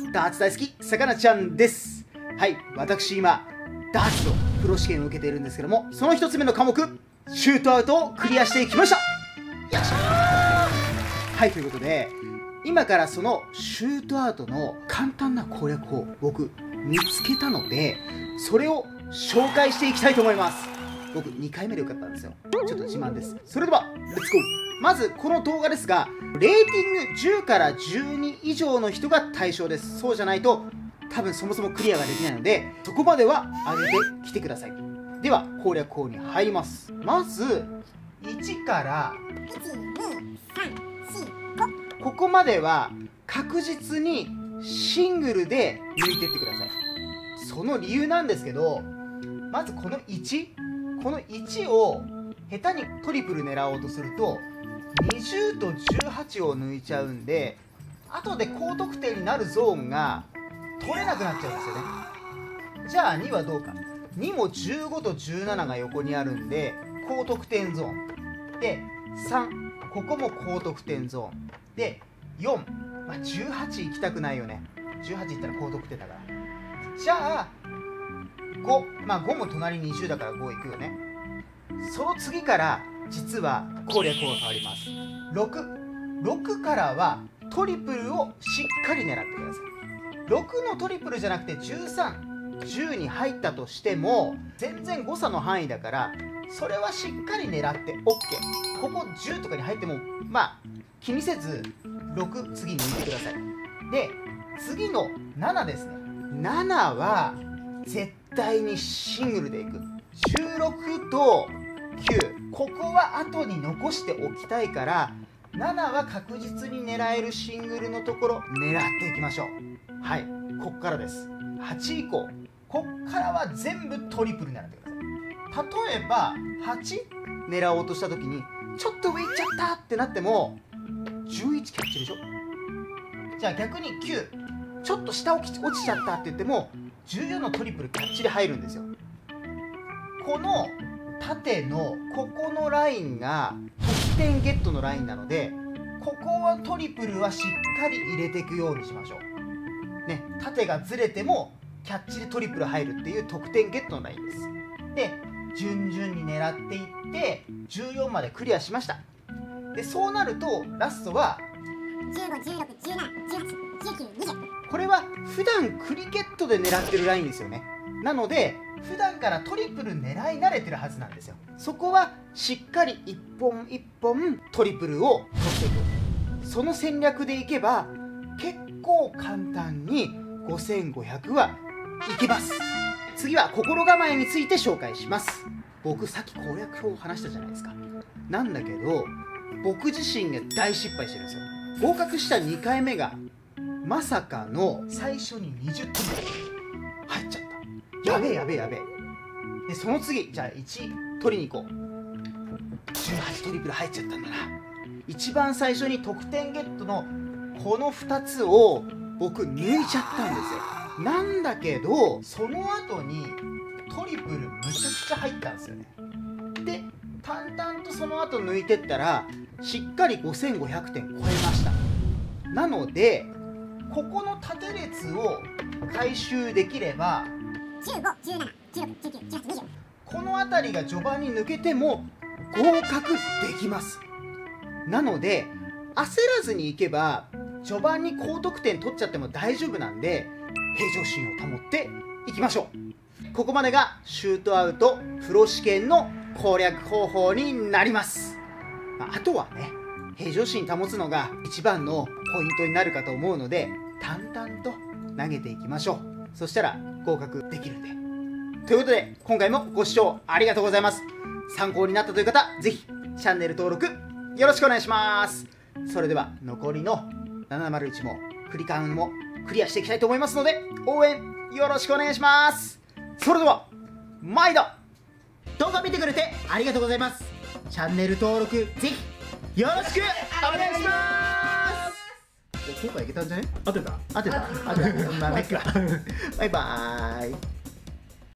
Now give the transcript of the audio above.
ダーツ大好きさかなちゃんです。はい、私今ダーツのプロ試験を受けているんですけども、その一つ目の科目シュートアウトをクリアしてきました。よっしゃー。はい、ということで今からそのシュートアウトの簡単な攻略法を僕見つけたので、それを紹介していきたいと思います。僕2回目で受かったんですよ。ちょっと自慢です。それではレッツゴー。まずこの動画ですが、レーティング10から12以上の人が対象です。そうじゃないと多分そもそもクリアができないので、そこまでは上げてきてください。では攻略法に入ります。まず1からここまでは確実にシングルで抜いてってください。その理由なんですけど、まずこの1を下手にトリプル狙おうとすると20と18を抜いちゃうんで、後で高得点になるゾーンが取れなくなっちゃうんですよね。じゃあ2はどうか。2も15と17が横にあるんで高得点ゾーンで、3ここも高得点ゾーンで、4、18行きたくないよね。18行ったら高得点だから。じゃあ5、5も隣20だから5行くよね。その次から実は攻略法が変わります。6からはトリプルをしっかり狙ってください。6のトリプルじゃなくて13、10に入ったとしても全然誤差の範囲だから、それはしっかり狙って OK。 ここ10とかに入っても気にせず6次抜いてください。で次の7ですね。7は絶対にシングルでいく。16と9、ここは後に残しておきたいから、7は確実に狙えるシングルのところ狙っていきましょう。はい、こっからです。8以降、こっからは全部トリプル狙ってください。例えば8狙おうとした時にちょっと上行っちゃったってなっても11キャッチでしょ。じゃあ逆に9ちょっと下落ちちゃったって言っても14のトリプルキャッチで入るんですよ。この縦のここのラインが得点ゲットのラインなので、ここはトリプルはしっかり入れていくようにしましょうね。縦がずれてもキャッチでトリプル入るっていう得点ゲットのラインです。で順々に狙っていって14までクリアしました。でそうなるとラストは15、16、17、18、19、20。これは普段クリケットで狙ってるラインですよね。なので普段からトリプル狙い慣れてるはずなんですよ。そこはしっかり一本一本トリプルを取っていく。その戦略でいけば結構簡単に5500はいけます。次は心構えについて紹介します。僕さっき攻略法を話したじゃないですか。なんだけど僕自身が大失敗してるんですよ。合格した2回目がまさかの最初に20点入っちゃった。やべえ。でその次じゃあ1取りに行こう。18トリプル入っちゃったんだな。一番最初に得点ゲットのこの2つを僕抜いちゃったんですよ。なんだけどその後にトリプルむちゃくちゃ入ったんですよね。で淡々とその後抜いてったらしっかり5500点超えました。なのでここの縦列を回収できれば15、17、16、19、18、20、この辺りが序盤に抜けても合格できます。なので焦らずにいけば序盤に高得点取っちゃっても大丈夫なんで、平常心を保っていきましょう。ここまでがシュートアウトプロ試験の攻略方法になります。あとはね、平常心保つのが一番のポイントになるかと思うので、淡々と投げていきましょう。そしたら合格できるんで。ということで今回もご視聴ありがとうございます。参考になったという方、ぜひチャンネル登録よろしくお願いします。それでは残りの701もクリカンもクリアしていきたいと思いますので、応援よろしくお願いします。それでは毎度動画見てくれてありがとうございます。チャンネル登録ぜひよろしくお願いします。今回いけたんじゃね？当てた。まあ、めっか。バイバーイ。